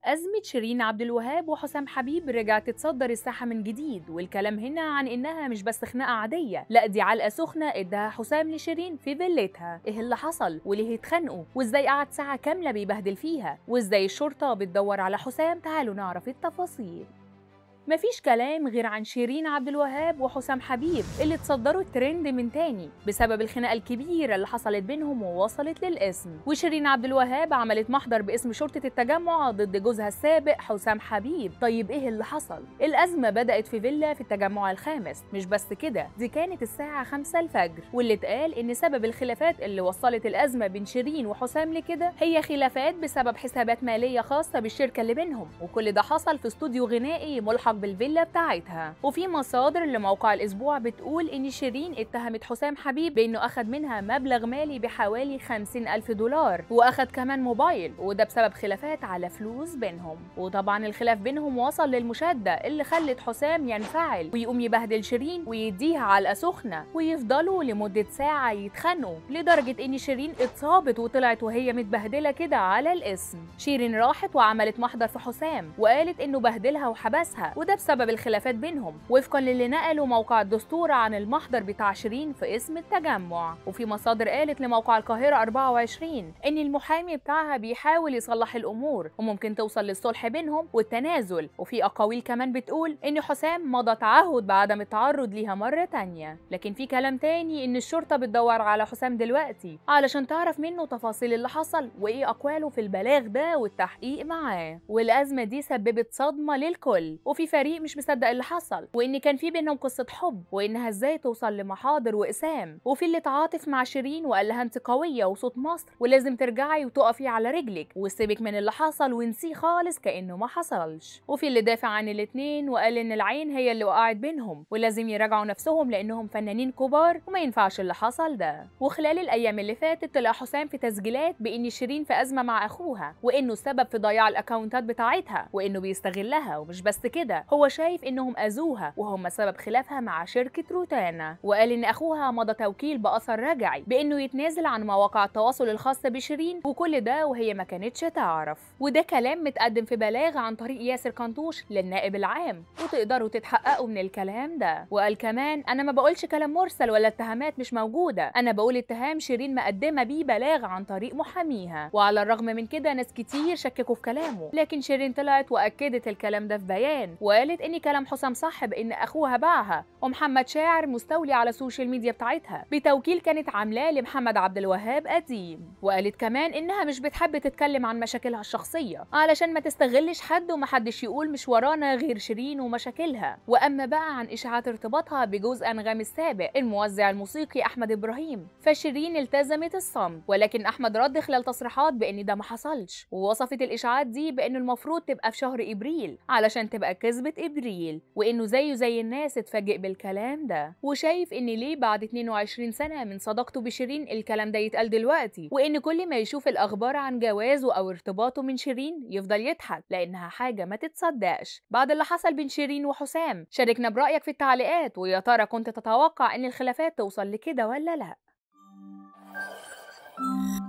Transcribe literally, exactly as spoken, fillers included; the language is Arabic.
أزمة شيرين عبد الوهاب وحسام حبيب رجعت تتصدر الساحة من جديد، والكلام هنا عن إنها مش بس خناقة عادية، لا دي علقة سخنة إداها حسام لشيرين في فيلتها. إيه اللي حصل؟ وليه اتخانقوا؟ وإزاي قعد ساعة كاملة بيبهدل فيها؟ وإزاي الشرطة بتدور على حسام؟ تعالوا نعرف التفاصيل. مفيش كلام غير عن شيرين عبد الوهاب وحسام حبيب اللي اتصدروا الترند من تاني بسبب الخناقه الكبيره اللي حصلت بينهم ووصلت للاسم. وشيرين عبد الوهاب عملت محضر باسم شرطه التجمع ضد جوزها السابق حسام حبيب. طيب ايه اللي حصل؟ الازمه بدات في فيلا في التجمع الخامس. مش بس كده، دي كانت الساعه خمسة الفجر، واللي اتقال ان سبب الخلافات اللي وصلت الازمه بين شيرين وحسام لكده هي خلافات بسبب حسابات ماليه خاصه بالشركه اللي بينهم، وكل ده حصل في استوديو غنائي ملحق بالفيلا بتاعتها. وفي مصادر لموقع الاسبوع بتقول ان شيرين اتهمت حسام حبيب بانه اخذ منها مبلغ مالي بحوالي خمسين الف دولار، واخذ كمان موبايل، وده بسبب خلافات على فلوس بينهم. وطبعا الخلاف بينهم وصل للمشاده اللي خلت حسام ينفعل ويقوم يبهدل شيرين ويديها علقه سخنه، ويفضلوا لمده ساعه يتخانقوا، لدرجه ان شيرين اتصابت وطلعت وهي متبهدله كده على الاسم. شيرين راحت وعملت محضر في حسام وقالت انه بهدلها وحبسها، وده بسبب الخلافات بينهم، وفقا للي نقله موقع الدستور عن المحضر بتاع شيرين في اسم التجمع. وفي مصادر قالت لموقع القاهرة أربعة وعشرين ان المحامي بتاعها بيحاول يصلح الامور وممكن توصل للصلح بينهم والتنازل. وفي اقاويل كمان بتقول ان حسام مضى تعهد بعدم التعرض ليها مرة تانية. لكن في كلام تاني ان الشرطة بتدور على حسام دلوقتي علشان تعرف منه تفاصيل اللي حصل وايه اقواله في البلاغ ده والتحقيق معاه. والازمة دي سببت صدمة للكل، وفي فريق مش مصدق اللي حصل، وان كان في بينهم قصه حب، وانها ازاي توصل لمحاضر واقسام، وفي اللي تعاطف مع شيرين وقال لها انت قويه وصوت مصر ولازم ترجعي وتقفي على رجلك وسيبك من اللي حصل ونسيه خالص كانه ما حصلش، وفي اللي دافع عن الاتنين وقال ان العين هي اللي وقعت بينهم ولازم يراجعوا نفسهم لانهم فنانين كبار وما ينفعش اللي حصل ده. وخلال الايام اللي فاتت طلع حسام في تسجيلات بان شيرين في ازمه مع اخوها، وانه السبب في ضياع الاكونتات بتاعتها، وانه بيستغلها. ومش بس كده، هو شايف انهم اذوها وهم سبب خلافها مع شركه روتانا، وقال ان اخوها مضى توكيل باثر رجعي بانه يتنازل عن مواقع التواصل الخاصه بشيرين، وكل ده وهي ما كانتش تعرف. وده كلام متقدم في بلاغ عن طريق ياسر كنطوش للنائب العام، وتقدروا تتحققوا من الكلام ده. وقال كمان انا ما بقولش كلام مرسل ولا اتهامات مش موجوده، انا بقول اتهام شيرين مقدمه بيه بلاغ عن طريق محاميها. وعلى الرغم من كده ناس كتير شككوا في كلامه، لكن شيرين طلعت واكدت الكلام ده في بيان، وقالت ان كلام حسام صح بان اخوها باعها، ومحمد شاعر مستولي على السوشيال ميديا بتاعتها بتوكيل كانت عاملاه لمحمد عبد الوهاب قديم. وقالت كمان انها مش بتحب تتكلم عن مشاكلها الشخصيه علشان ما تستغلش حد ومحدش يقول مش ورانا غير شيرين ومشاكلها. واما بقى عن اشاعات ارتباطها بجوز انغام السابق الموزع الموسيقي احمد ابراهيم، فشيرين التزمت الصمت، ولكن احمد رد خلال تصريحات بان ده ما حصلش، ووصفت الاشاعات دي بان المفروض تبقى في شهر ابريل علشان تبقى كذبة ابريل، وانه زيه زي الناس اتفاجئ بالكلام ده، وشايف ان ليه بعد اتنين وعشرين سنة من صداقته بشيرين الكلام ده يتقال دلوقتي، وان كل ما يشوف الاخبار عن جوازه او ارتباطه من شيرين يفضل يضحك لانها حاجة ما تتصدقش بعد اللي حصل بين شيرين وحسام. شاركنا برأيك في التعليقات، ويا ترى كنت تتوقع ان الخلافات توصل لكده ولا لا؟